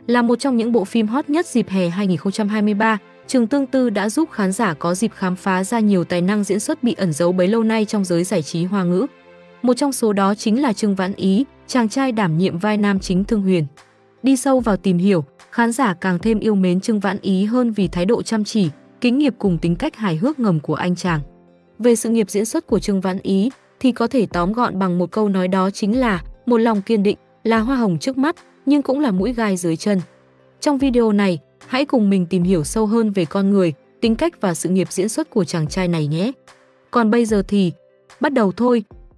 Là một trong những bộ phim hot nhất dịp hè 2023, Trường Tương Tư đã giúp khán giả có dịp khám phá ra nhiều tài năng diễn xuất bị ẩn giấu bấy lâu nay trong giới giải trí Hoa ngữ. Một trong số đó chính là Trương Vãn Ý, chàng trai đảm nhiệm vai nam chính Thương Huyền. Đi sâu vào tìm hiểu, khán giả càng thêm yêu mến Trương Vãn Ý hơn vì thái độ chăm chỉ, kính nghiệp cùng tính cách hài hước ngầm của anh chàng. Về sự nghiệp diễn xuất của Trương Vãn Ý thì có thể tóm gọn bằng một câu nói, đó chính là một lòng kiên định, là hoa hồng trước mắt nhưng cũng là mũi gai dưới chân. Trong video này, hãy cùng mình tìm hiểu sâu hơn về con người, tính cách và sự nghiệp diễn xuất của chàng trai này nhé. Còn bây giờ thì bắt đầu thôi.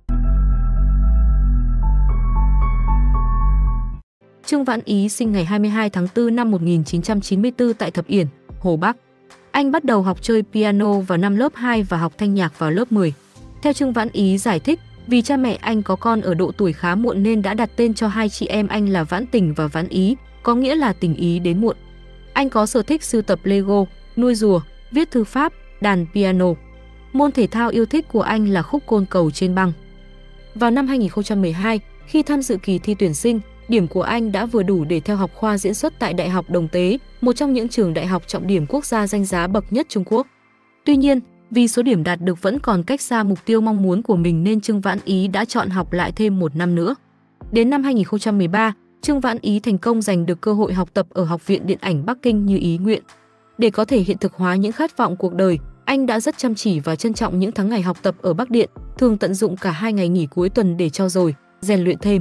Trương Vãn Ý sinh ngày 22 tháng 4 năm 1994 tại Thập Yển, Hồ Bắc. Anh bắt đầu học chơi piano vào năm lớp 2 và học thanh nhạc vào lớp 10. Theo Trương Vãn Ý giải thích, vì cha mẹ anh có con ở độ tuổi khá muộn nên đã đặt tên cho hai chị em anh là Vãn Tình và Vãn Ý, có nghĩa là tình ý đến muộn. Anh có sở thích sưu tập Lego, nuôi rùa, viết thư pháp, đàn piano. Môn thể thao yêu thích của anh là khúc côn cầu trên băng. Vào năm 2012, khi tham dự kỳ thi tuyển sinh, điểm của anh đã vừa đủ để theo học khoa diễn xuất tại Đại học Đồng Tế, một trong những trường đại học trọng điểm quốc gia danh giá bậc nhất Trung Quốc. Tuy nhiên, vì số điểm đạt được vẫn còn cách xa mục tiêu mong muốn của mình nên Trương Vãn Ý đã chọn học lại thêm một năm nữa. Đến năm 2013, Trương Vãn Ý thành công giành được cơ hội học tập ở Học viện Điện ảnh Bắc Kinh như ý nguyện. Để có thể hiện thực hóa những khát vọng cuộc đời, anh đã rất chăm chỉ và trân trọng những tháng ngày học tập ở Bắc Điện, thường tận dụng cả 2 ngày nghỉ cuối tuần để trau dồi, rèn luyện thêm.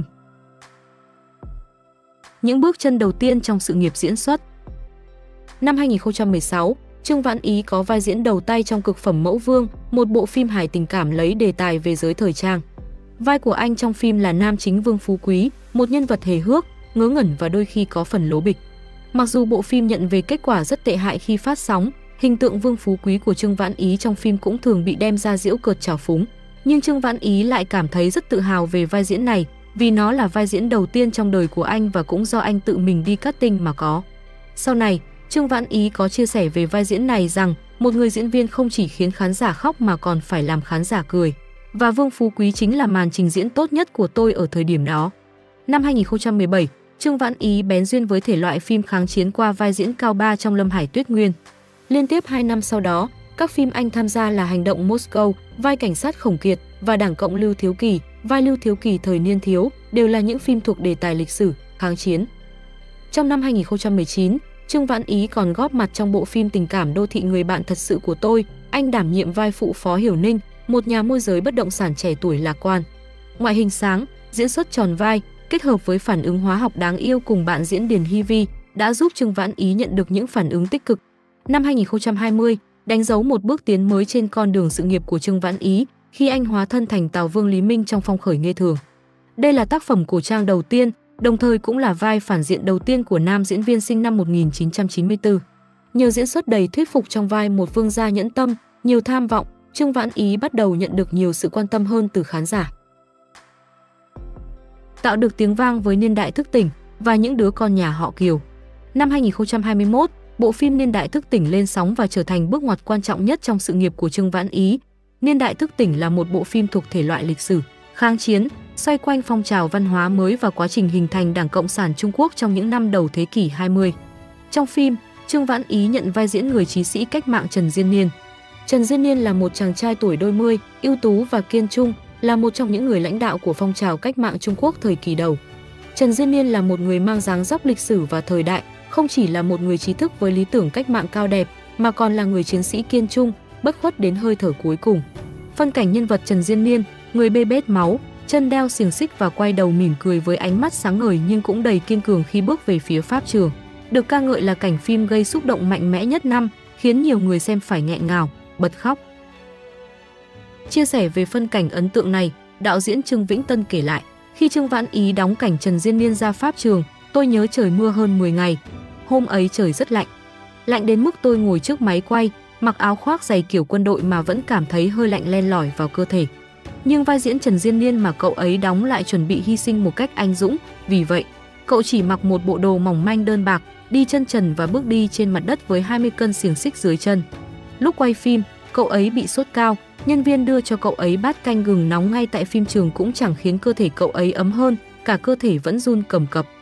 Những bước chân đầu tiên trong sự nghiệp diễn xuất. Năm 2016, Trương Vãn Ý có vai diễn đầu tay trong Cực phẩm Mẫu Vương, một bộ phim hài tình cảm lấy đề tài về giới thời trang. Vai của anh trong phim là nam chính Vương Phú Quý, một nhân vật hề hước, ngớ ngẩn và đôi khi có phần lố bịch. Mặc dù bộ phim nhận về kết quả rất tệ hại khi phát sóng, hình tượng Vương Phú Quý của Trương Vãn Ý trong phim cũng thường bị đem ra giễu cợt trào phúng. Nhưng Trương Vãn Ý lại cảm thấy rất tự hào về vai diễn này, vì nó là vai diễn đầu tiên trong đời của anh và cũng do anh tự mình đi casting mà có. Sau này, Trương Vãn Ý có chia sẻ về vai diễn này rằng một người diễn viên không chỉ khiến khán giả khóc mà còn phải làm khán giả cười. Và Vương Phú Quý chính là màn trình diễn tốt nhất của tôi ở thời điểm đó. Năm 2017, Trương Vãn Ý bén duyên với thể loại phim kháng chiến qua vai diễn Cao Ba trong Lâm Hải Tuyết Nguyên. Liên tiếp 2 năm sau đó, các phim anh tham gia là Hành động Moscow, vai cảnh sát Khổng Kiệt và Đảng Cộng Lưu Thiếu Kỳ, vai Lưu Thiếu Kỳ thời niên thiếu, đều là những phim thuộc đề tài lịch sử, kháng chiến. Trong năm 2019, Trương Vãn Ý còn góp mặt trong bộ phim tình cảm đô thị Người bạn thật sự của tôi, anh đảm nhiệm vai phụ Phó Hiểu Ninh, một nhà môi giới bất động sản trẻ tuổi lạc quan. Ngoại hình sáng, diễn xuất tròn vai, kết hợp với phản ứng hóa học đáng yêu cùng bạn diễn Điền Hy Vi đã giúp Trương Vãn Ý nhận được những phản ứng tích cực. Năm 2020, đánh dấu một bước tiến mới trên con đường sự nghiệp của Trương Vãn Ý khi anh hóa thân thành Tào Vương Lý Minh trong Phong Khởi Nghê Thường. Đây là tác phẩm cổ trang đầu tiên, đồng thời cũng là vai phản diện đầu tiên của nam diễn viên sinh năm 1994. Nhờ diễn xuất đầy thuyết phục trong vai một vương gia nhẫn tâm, nhiều tham vọng, Trương Vãn Ý bắt đầu nhận được nhiều sự quan tâm hơn từ khán giả. Tạo được tiếng vang với Niên Đại Thức Tỉnh và Những Đứa Con Nhà Họ Kiều. Năm 2021, bộ phim Niên Đại Thức Tỉnh lên sóng và trở thành bước ngoặt quan trọng nhất trong sự nghiệp của Trương Vãn Ý. Niên Đại Thức Tỉnh là một bộ phim thuộc thể loại lịch sử, kháng chiến, xoay quanh phong trào văn hóa mới và quá trình hình thành Đảng Cộng sản Trung Quốc trong những năm đầu thế kỷ 20. Trong phim, Trương Vãn Ý nhận vai diễn người chí sĩ cách mạng Trần Diên Niên. Trần Diên Niên là một chàng trai tuổi đôi mươi, ưu tú và kiên trung, là một trong những người lãnh đạo của phong trào cách mạng Trung Quốc thời kỳ đầu. Trần Diên Niên là một người mang dáng dấp lịch sử và thời đại, không chỉ là một người trí thức với lý tưởng cách mạng cao đẹp, mà còn là người chiến sĩ kiên trung, bất khuất đến hơi thở cuối cùng. Phân cảnh nhân vật Trần Diên Niên, người bê bết máu, chân đeo xiềng xích và quay đầu mỉm cười với ánh mắt sáng ngời nhưng cũng đầy kiên cường khi bước về phía pháp trường, được ca ngợi là cảnh phim gây xúc động mạnh mẽ nhất năm, khiến nhiều người xem phải nghẹn ngào, bật khóc. Chia sẻ về phân cảnh ấn tượng này, đạo diễn Trương Vĩnh Tân kể lại, khi Trương Vãn Ý đóng cảnh Trần Diên Niên ra pháp trường, tôi nhớ trời mưa hơn 10 ngày. Hôm ấy trời rất lạnh. Lạnh đến mức tôi ngồi trước máy quay, mặc áo khoác dày kiểu quân đội mà vẫn cảm thấy hơi lạnh len lỏi vào cơ thể. Nhưng vai diễn Trần Diên Niên mà cậu ấy đóng lại chuẩn bị hy sinh một cách anh dũng, vì vậy, cậu chỉ mặc một bộ đồ mỏng manh đơn bạc, đi chân trần và bước đi trên mặt đất với 20 cân xiềng xích dưới chân. Lúc quay phim, cậu ấy bị sốt cao, nhân viên đưa cho cậu ấy bát canh gừng nóng ngay tại phim trường cũng chẳng khiến cơ thể cậu ấy ấm hơn, cả cơ thể vẫn run cầm cập.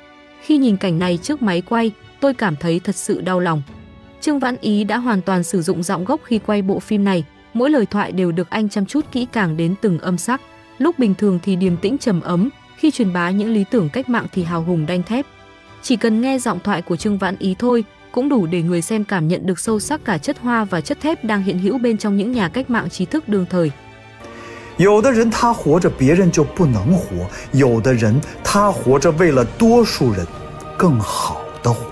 Khi nhìn cảnh này trước máy quay, tôi cảm thấy thật sự đau lòng. Trương Vãn Ý đã hoàn toàn sử dụng giọng gốc khi quay bộ phim này, mỗi lời thoại đều được anh chăm chút kỹ càng đến từng âm sắc. Lúc bình thường thì điềm tĩnh trầm ấm, khi truyền bá những lý tưởng cách mạng thì hào hùng đanh thép. Chỉ cần nghe giọng thoại của Trương Vãn Ý thôi, cũng đủ để người xem cảm nhận được sâu sắc cả chất hoa và chất thép đang hiện hữu bên trong những nhà cách mạng trí thức đương thời. 有的人他活着，别人就不能活；有的人他活着，为了多数人更好的活。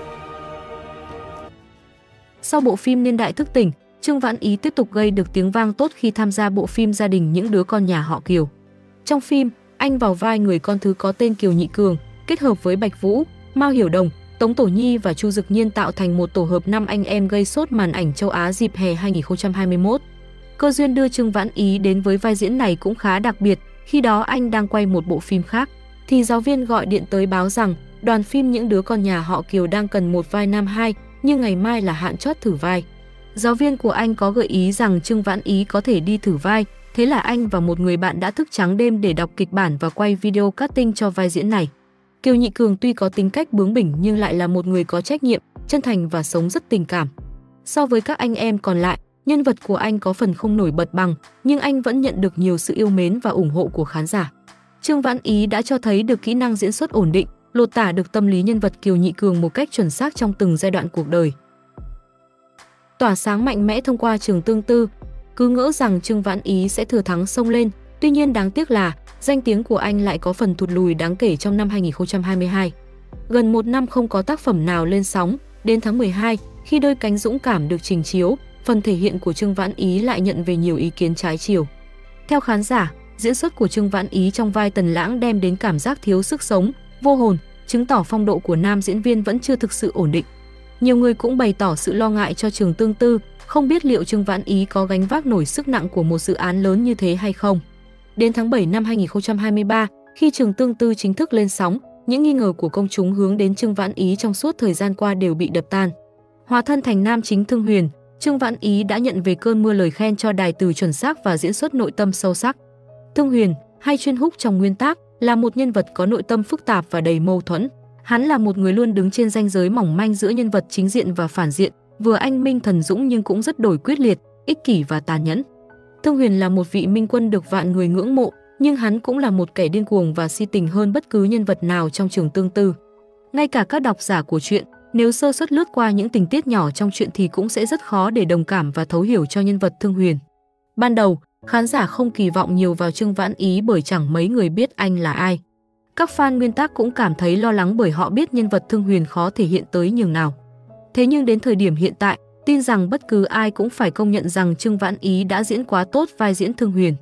Sau bộ phim Niên đại thức tỉnh, Trương Vãn Ý tiếp tục gây được tiếng vang tốt khi tham gia bộ phim Gia đình những đứa con nhà họ Kiều. Trong phim, anh vào vai người con thứ có tên Kiều Nhị Cường, kết hợp với Bạch Vũ, Mao Hiểu Đồng, Tống Tổ Nhi và Chu Dực Nhiên tạo thành một tổ hợp 5 anh em gây sốt màn ảnh châu Á dịp hè 2021. Cơ duyên đưa Trương Vãn Ý đến với vai diễn này cũng khá đặc biệt, khi đó anh đang quay một bộ phim khác, thì giáo viên gọi điện tới báo rằng đoàn phim Những đứa con nhà họ Kiều đang cần một vai nam 2, nhưng ngày mai là hạn chót thử vai. Giáo viên của anh có gợi ý rằng Trương Vãn Ý có thể đi thử vai, thế là anh và một người bạn đã thức trắng đêm để đọc kịch bản và quay video casting cho vai diễn này. Kiều Nhị Cường tuy có tính cách bướng bỉnh nhưng lại là một người có trách nhiệm, chân thành và sống rất tình cảm. So với các anh em còn lại, nhân vật của anh có phần không nổi bật bằng, nhưng anh vẫn nhận được nhiều sự yêu mến và ủng hộ của khán giả. Trương Vãn Ý đã cho thấy được kỹ năng diễn xuất ổn định, lột tả được tâm lý nhân vật Kiều Nhị Cường một cách chuẩn xác trong từng giai đoạn cuộc đời. Tỏa sáng mạnh mẽ thông qua Trường Tương Tư, cứ ngỡ rằng Trương Vãn Ý sẽ thừa thắng xông lên, tuy nhiên đáng tiếc là danh tiếng của anh lại có phần thụt lùi đáng kể trong năm 2022. Gần một năm không có tác phẩm nào lên sóng, đến tháng 12, khi Đôi cánh dũng cảm được trình chiếu, phần thể hiện của Trương Vãn Ý lại nhận về nhiều ý kiến trái chiều. Theo khán giả, diễn xuất của Trương Vãn Ý trong vai Tần Lãng đem đến cảm giác thiếu sức sống, vô hồn, chứng tỏ phong độ của nam diễn viên vẫn chưa thực sự ổn định. Nhiều người cũng bày tỏ sự lo ngại cho Trường Tương Tư, không biết liệu Trương Vãn Ý có gánh vác nổi sức nặng của một dự án lớn như thế hay không. Đến tháng 7 năm 2023, khi Trường Tương Tư chính thức lên sóng, những nghi ngờ của công chúng hướng đến Trương Vãn Ý trong suốt thời gian qua đều bị đập tan. Hóa thân thành nam chính Thương Huyền, Trương Vãn Ý đã nhận về cơn mưa lời khen cho đài từ chuẩn xác và diễn xuất nội tâm sâu sắc. Thương Huyền, hay Chuyên Húc trong nguyên tác, là một nhân vật có nội tâm phức tạp và đầy mâu thuẫn. Hắn là một người luôn đứng trên ranh giới mỏng manh giữa nhân vật chính diện và phản diện, vừa anh minh thần dũng nhưng cũng rất đổi quyết liệt, ích kỷ và tàn nhẫn. Thương Huyền là một vị minh quân được vạn người ngưỡng mộ, nhưng hắn cũng là một kẻ điên cuồng và si tình hơn bất cứ nhân vật nào trong Trường Tương Tư. Ngay cả các độc giả của truyện, nếu sơ suất lướt qua những tình tiết nhỏ trong truyện thì cũng sẽ rất khó để đồng cảm và thấu hiểu cho nhân vật Thương Huyền. Ban đầu, khán giả không kỳ vọng nhiều vào Trương Vãn Ý bởi chẳng mấy người biết anh là ai. Các fan nguyên tác cũng cảm thấy lo lắng bởi họ biết nhân vật Thương Huyền khó thể hiện tới nhường nào. Thế nhưng đến thời điểm hiện tại, tin rằng bất cứ ai cũng phải công nhận rằng Trương Vãn Ý đã diễn quá tốt vai diễn Thương Huyền.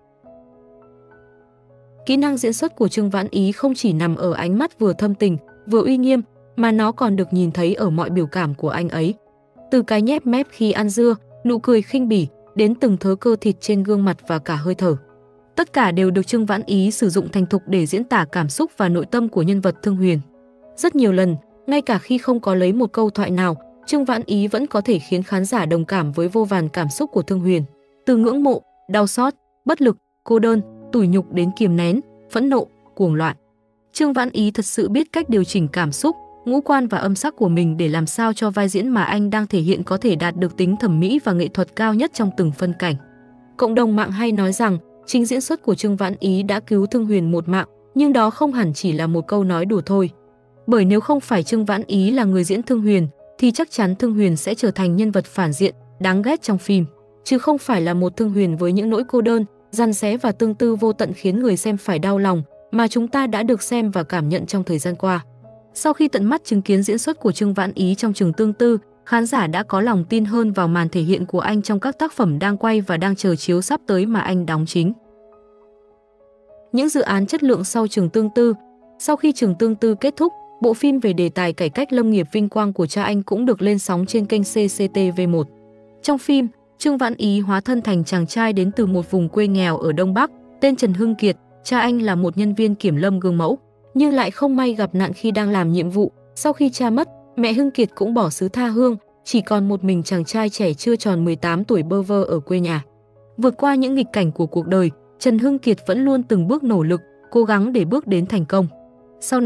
Kỹ năng diễn xuất của Trương Vãn Ý không chỉ nằm ở ánh mắt vừa thâm tình, vừa uy nghiêm, mà nó còn được nhìn thấy ở mọi biểu cảm của anh ấy. Từ cái nhếch mép khi ăn dưa, nụ cười khinh bỉ, đến từng thớ cơ thịt trên gương mặt và cả hơi thở. Tất cả đều được Trương Vãn Ý sử dụng thành thục để diễn tả cảm xúc và nội tâm của nhân vật Thương Huyền. Rất nhiều lần, ngay cả khi không có lấy một câu thoại nào, Trương Vãn Ý vẫn có thể khiến khán giả đồng cảm với vô vàn cảm xúc của Thương Huyền. Từ ngưỡng mộ, đau xót, bất lực, cô đơn, tủi nhục đến kiềm nén, phẫn nộ, cuồng loạn. Trương Vãn Ý thật sự biết cách điều chỉnh cảm xúc, ngũ quan và âm sắc của mình để làm sao cho vai diễn mà anh đang thể hiện có thể đạt được tính thẩm mỹ và nghệ thuật cao nhất trong từng phân cảnh. Cộng đồng mạng hay nói rằng chính diễn xuất của Trương Vãn Ý đã cứu Thương Huyền một mạng, nhưng đó không hẳn chỉ là một câu nói đùa thôi. Bởi nếu không phải Trương Vãn Ý là người diễn Thương Huyền, thì chắc chắn Thương Huyền sẽ trở thành nhân vật phản diện, đáng ghét trong phim, chứ không phải là một Thương Huyền với những nỗi cô đơn, giằng xé và tương tư vô tận khiến người xem phải đau lòng, mà chúng ta đã được xem và cảm nhận trong thời gian qua. Sau khi tận mắt chứng kiến diễn xuất của Trương Vãn Ý trong Trường Tương Tư, khán giả đã có lòng tin hơn vào màn thể hiện của anh trong các tác phẩm đang quay và đang chờ chiếu sắp tới mà anh đóng chính. Những dự án chất lượng sau Trường Tương Tư. Sau khi Trường Tương Tư kết thúc, bộ phim về đề tài cải cách lâm nghiệp vinh quang của cha anh cũng được lên sóng trên kênh CCTV1. Trong phim, Trương Vãn Ý hóa thân thành chàng trai đến từ một vùng quê nghèo ở Đông Bắc, tên Trần Hưng Kiệt. Cha anh là một nhân viên kiểm lâm gương mẫu, nhưng lại không may gặp nạn khi đang làm nhiệm vụ. Sau khi cha mất, mẹ Hưng Kiệt cũng bỏ xứ tha hương, chỉ còn một mình chàng trai trẻ chưa tròn 18 tuổi bơ vơ ở quê nhà. Vượt qua những nghịch cảnh của cuộc đời, Trần Hưng Kiệt vẫn luôn từng bước nỗ lực, cố gắng để bước đến thành công. Sau này,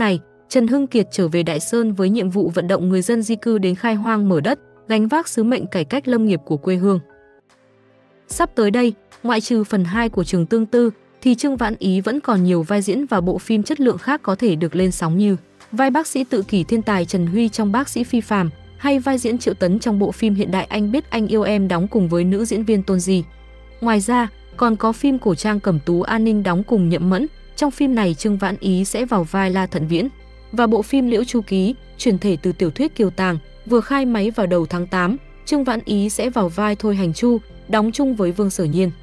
Trần Hưng Kiệt trở về Đại Sơn với nhiệm vụ vận động người dân di cư đến khai hoang mở đất, gánh vác sứ mệnh cải cách lâm nghiệp của quê hương. Sắp tới đây, ngoại trừ phần 2 của Trường Tương Tư, thì Trương Vãn Ý vẫn còn nhiều vai diễn và bộ phim chất lượng khác có thể được lên sóng như vai bác sĩ tự kỷ thiên tài Trần Huy trong Bác sĩ Phi Phàm, hay vai diễn Triệu Tấn trong bộ phim hiện đại Anh Biết Anh Yêu Em đóng cùng với nữ diễn viên Tôn Di. Ngoài ra, còn có phim cổ trang Cẩm Tú An Ninh đóng cùng Nhậm Mẫn, trong phim này Trương Vãn Ý sẽ vào vai La Thận Viễn. Và bộ phim Liễu Chu Ký, chuyển thể từ tiểu thuyết Kiều Tàng, vừa khai máy vào đầu tháng 8, Trương Vãn Ý sẽ vào vai Thôi Hành Chu, đóng chung với Vương Sở Nhiên.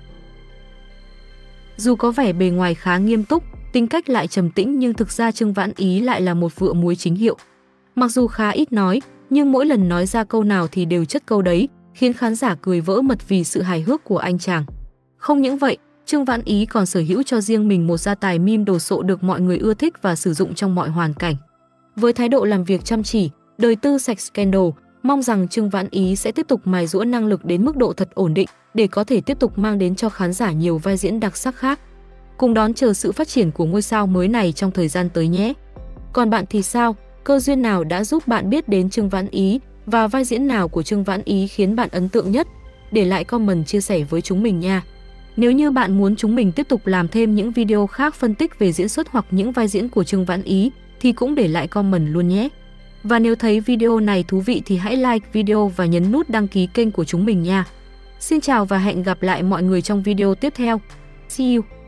Dù có vẻ bề ngoài khá nghiêm túc, tính cách lại trầm tĩnh nhưng thực ra Trương Vãn Ý lại là một vựa muối chính hiệu. Mặc dù khá ít nói, nhưng mỗi lần nói ra câu nào thì đều chất câu đấy, khiến khán giả cười vỡ mật vì sự hài hước của anh chàng. Không những vậy, Trương Vãn Ý còn sở hữu cho riêng mình một gia tài meme đồ sộ được mọi người ưa thích và sử dụng trong mọi hoàn cảnh. Với thái độ làm việc chăm chỉ, đời tư sạch scandal, mong rằng Trương Vãn Ý sẽ tiếp tục mài giũa năng lực đến mức độ thật ổn định để có thể tiếp tục mang đến cho khán giả nhiều vai diễn đặc sắc khác. Cùng đón chờ sự phát triển của ngôi sao mới này trong thời gian tới nhé. Còn bạn thì sao? Cơ duyên nào đã giúp bạn biết đến Trương Vãn Ý và vai diễn nào của Trương Vãn Ý khiến bạn ấn tượng nhất? Để lại comment chia sẻ với chúng mình nha. Nếu như bạn muốn chúng mình tiếp tục làm thêm những video khác phân tích về diễn xuất hoặc những vai diễn của Trương Vãn Ý thì cũng để lại comment luôn nhé. Và nếu thấy video này thú vị thì hãy like video và nhấn nút đăng ký kênh của chúng mình nha. Xin chào và hẹn gặp lại mọi người trong video tiếp theo. See you!